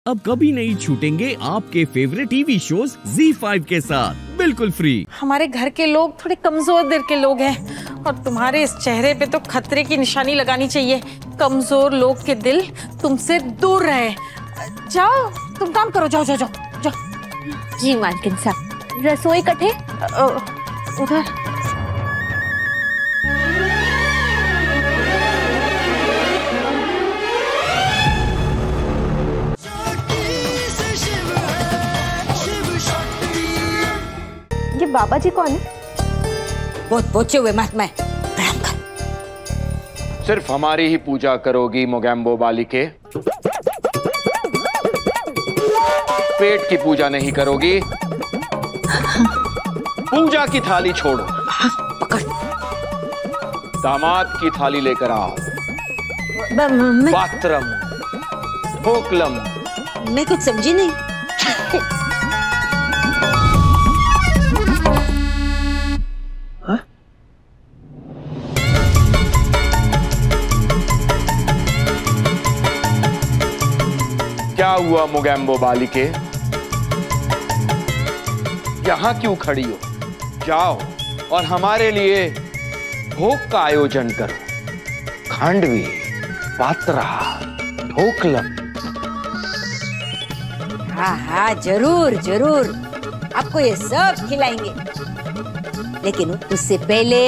अब कभी नहीं छूटेंगे आपके फेवरेट टीवी शोज ZEE5 के साथ बिल्कुल फ्री। हमारे घर के लोग थोड़े कमजोर दिल के लोग हैं और तुम्हारे इस चेहरे पे तो खतरे की निशानी लगानी चाहिए। कमजोर लोग के दिल तुमसे दूर रहे। जाओ तुम काम करो, जाओ जाओ जाओ जाओ। जी मालकिन साहब, रसोई कटे उधर। ये बाबा जी कौन है? बहुत पहुंचे हुए महात्मा है, प्रणाम कर। सिर्फ हमारी ही पूजा करोगी मोगैम्बो बालिके? पेट की पूजा नहीं करोगी? पूजा की थाली छोड़ो, पकड़। दामाद की थाली लेकर आओ। पात्रम, ढोकलम। मैं कुछ समझी नहीं। क्या हुआ मोगैम्बो बालिके? यहां क्यों खड़ी हो? जाओ और हमारे लिए भोग का आयोजन करो। खांडवी, पात्रा, ढोकलम। हाँ हाँ, जरूर जरूर, आपको ये सब खिलाएंगे। लेकिन उससे पहले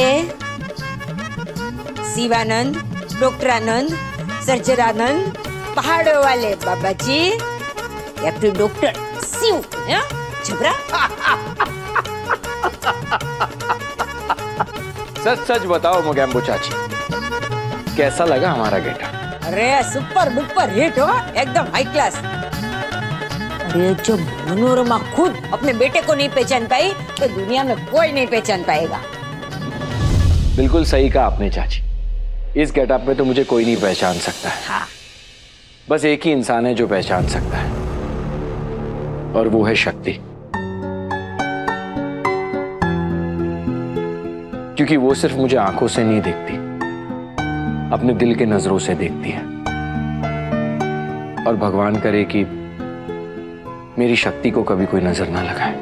शिवानंद, डॉक्टर आनंद, सर्जरानंद, पहाड़ों वाले बाबा जी या फिर डॉक्टर शिव छबरा। सच सच बताओ मोगैम्बो चाची, कैसा लगा हमारा गेटा? अरे सुपर डुपर हिट हो, एकदम हाई क्लास। अरे जब मनोरमा खुद अपने बेटे को नहीं पहचान पाई तो दुनिया में कोई नहीं पहचान पाएगा। बिल्कुल सही कहा आपने चाची, इस गेटअप में तो मुझे कोई नहीं पहचान सकता है। हाँ। बस एक ही इंसान है जो पहचान सकता है, और वो है शक्ति। क्योंकि वो सिर्फ मुझे आंखों से नहीं देखती, अपने दिल के नजरों से देखती है। और भगवान करे कि मेरी शक्ति को कभी कोई नजर ना लगाए,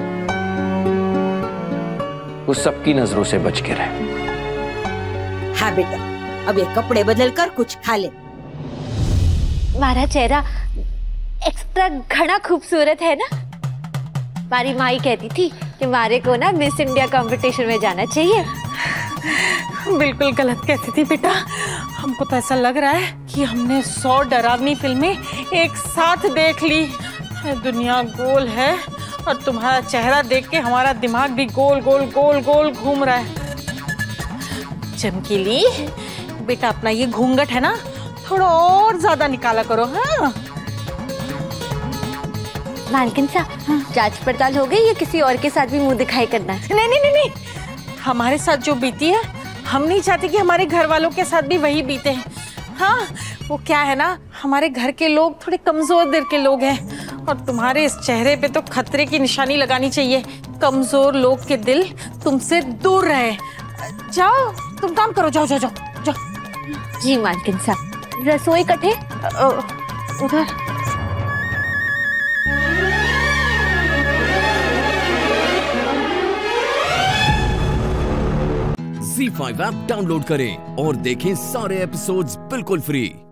वो सबकी नजरों से बच के रहे। हाँ बेटा, अब ये कपड़े बदल कर कुछ खा ले। मारा चेहरा एक्स्ट्रा घना खूबसूरत है ना। हमारी माँ ही कहती थी कि मारे को ना मिस इंडिया कंपटीशन में जाना चाहिए। बिल्कुल गलत कहती थी बेटा। हमको तो ऐसा लग रहा है कि हमने 100 डरावनी फिल्में एक साथ देख ली। दुनिया गोल है और तुम्हारा चेहरा देख के हमारा दिमाग भी गोल गोल गोल गोल घूम रहा है। चमकीली बेटा, अपना ये घूंघट है ना, थोड़ा और ज्यादा निकाला करो। हाँ मालकिन साहब, जांच पड़ताल हो गई या किसी और के साथ भी मुंह दिखाई करना है? नहीं नहीं नहीं नहीं, हमारे साथ जो बीती है हम नहीं चाहते कि हमारे घर वालों के साथ भी वही बीते हैं। हाँ, वो क्या है ना, हमारे घर के लोग थोड़े कमजोर दिल के लोग हैं और तुम्हारे इस चेहरे पे तो खतरे की निशानी लगानी चाहिए। कमजोर लोग के दिल तुमसे दूर रहे। जाओ तुम काम करो, जाओ जाओ जाओ जाओ। जी मालकिन साहब, रसोई कटे उधर। ZEE5 ऐप डाउनलोड करें और देखें सारे एपिसोड्स बिल्कुल फ्री।